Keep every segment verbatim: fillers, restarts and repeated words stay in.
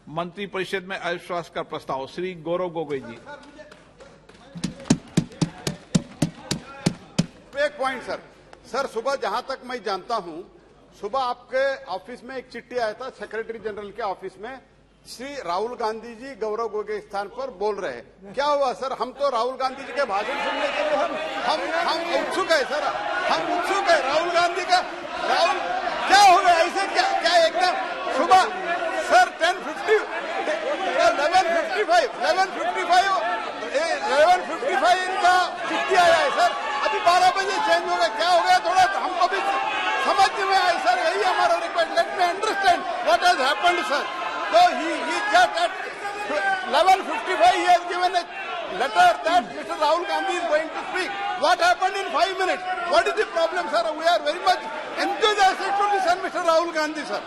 मंत्रिपरिषद में अविश्वास का प्रस्ताव। श्री गौरव गोगोई जी। एक पॉइंट सर सर सुबह जहां तक मैं जानता हूं, सुबह आपके ऑफिस में एक चिट्ठी आया था सेक्रेटरी जनरल के ऑफिस में, श्री राहुल गांधी जी गौरव गोगोई के स्थान पर बोल रहे हैं। क्या हुआ सर? हम तो राहुल गांधी जी के भाषण सुनने के लिए हम हम हम उत्सुक है सर, हम उत्सुक है राहुल गांधी का। राहुल क्या हो गया ऐसे? क्या क्या एकदम सुबह sir ten fifty eleven fifty five eleven fifty five eleven fifty five इनका चिट्ठी आया है सर, अभी बारह बजे चेंज हो गया। क्या हो गया? थोड़ा हमको भी समझ में आया सर, यही हमारा request. Let me understand what has happened sir. So he, he just at eleven fifty-five he has given a letter that Mister Rahul Gandhi is going to speak. What happened in five minutes? What is the problem, sir? We are very much enthusiastic to listen Mister Rahul Gandhi, sir.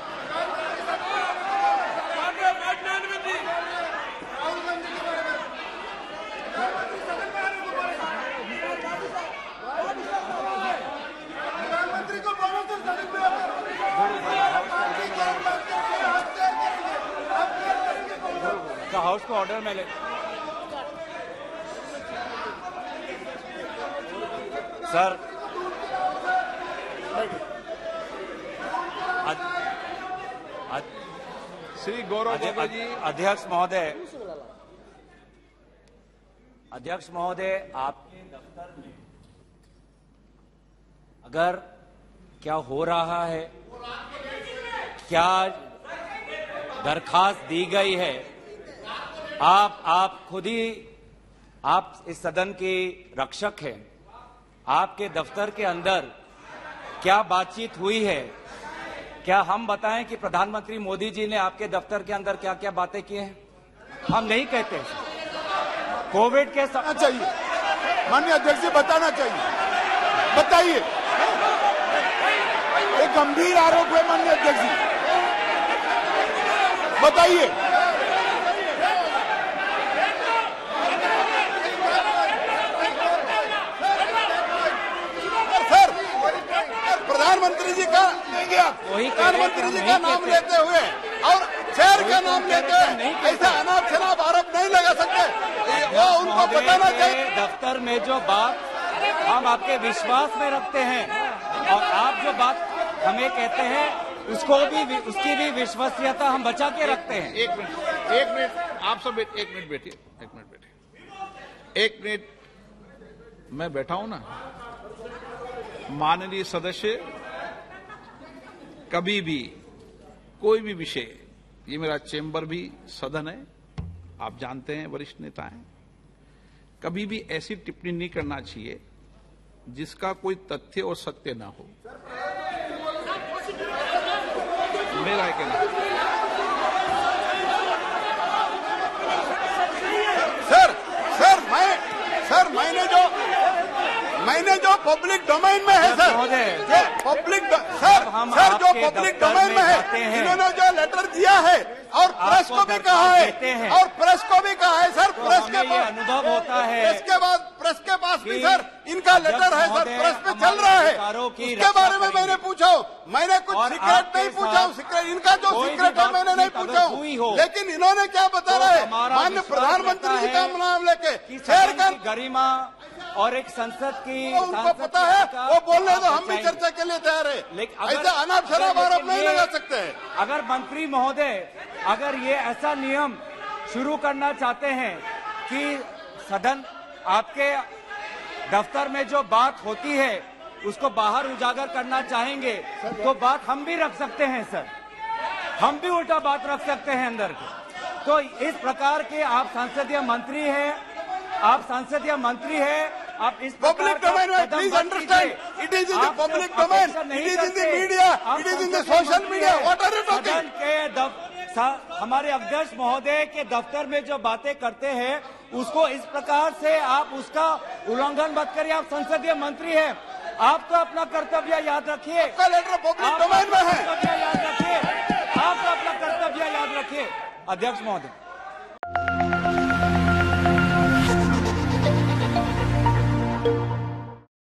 House को order में ले। Sir अद, अद, श्री गौरव गोगोई जी। अध्यक्ष महोदय अध्यक्ष महोदय आपके दफ्तर में अगर क्या हो रहा है, क्या दरखास्त दी गई है, आप आप खुद ही आप इस सदन के रक्षक हैं। आपके दफ्तर के अंदर क्या बातचीत हुई है? क्या हम बताएं कि प्रधानमंत्री मोदी जी ने आपके दफ्तर के अंदर क्या क्या बातें की हैं? हम नहीं कहते। कोविड के समय चाहिए माननीय अध्यक्ष जी, बताना चाहिए। बताइए, एक गंभीर आरोप है माननीय अध्यक्ष जी, बताइए। प्रधानमंत्री जी का प्रधानमंत्री जी का नाम लेते हुए और चेयर का नाम लेते हुए ऐसा अनाप शनाप आरोप नहीं लगा सकते, वो उनको बताना चाहिए। दफ्तर में जो बात हम आपके विश्वास में रखते हैं और आप जो बात हमें कहते हैं उसको भी उसकी भी विश्वसनीयता हम बचा के रखते हैं। एक मिनट एक मिनट आप सब एक मिनट बैठिए एक मिनट बैठिए एक मिनट मैं बैठा हूं ना। माननीय सदस्य, कभी भी कोई भी विषय, ये मेरा चेंबर भी सदन है, आप जानते हैं, वरिष्ठ नेता हैं, कभी भी ऐसी टिप्पणी नहीं करना चाहिए जिसका कोई तथ्य और सत्य ना हो। मेरा कहना सर सर मैं सर मैंने जो मैंने जो पब्लिक डोमेन में है सर, जो पब्लिक सर सर जो पब्लिक डोमेन में है, इन्होंने जो लेटर दिया है और प्रेस को भी कहा है और प्रेस को भी कहा है सर, प्रेस के पास अनुभव होता है, प्रेस के बाद प्रेस के पास भी सर इनका लेटर है सर, प्रेस पे चल रहा है। उसके बारे में मैंने पूछा, मैंने कुछ सीक्रेट नहीं पूछा हूँ, सीक्रेट इनका जो सीक्रेट है मैंने नहीं पूछा हूँ, लेकिन इन्होंने क्या बता रहे हैं माननीय प्रधानमंत्री जी का नाम लेके शेयर कर गरिमा और एक संसद की उनको पता है, वो बोलने तो हम भी चर्चा के लिए तैयार है, लेकिन ऐसा अनाप शनाप आरोप नहीं लगा सकते हैं। अगर मंत्री महोदय अगर ये ऐसा नियम शुरू करना चाहते हैं कि सदन आपके दफ्तर में जो बात होती है उसको बाहर उजागर करना चाहेंगे तो बात हम भी रख सकते हैं सर, हम भी उल्टा बात रख सकते हैं अंदर के। तो इस प्रकार के आप संसदीय मंत्री हैं, आप संसदीय मंत्री हैं, आप इस पब्लिक डोमेन में please understand, it is in the public domain, it is in the media, it is in the social media, what are you talking? के हमारे अध्यक्ष महोदय के दफ्तर में जो बातें करते हैं उसको इस प्रकार से आप उसका उल्लंघन मत करिए। आप संसदीय मंत्री हैं, आप तो अपना कर्तव्य याद रखिए। आपका लेटर पब्लिक डोमेन में है, कर्तव्य याद रखिए, आप तो अपना कर्तव्य याद रखिए। अध्यक्ष महोदय।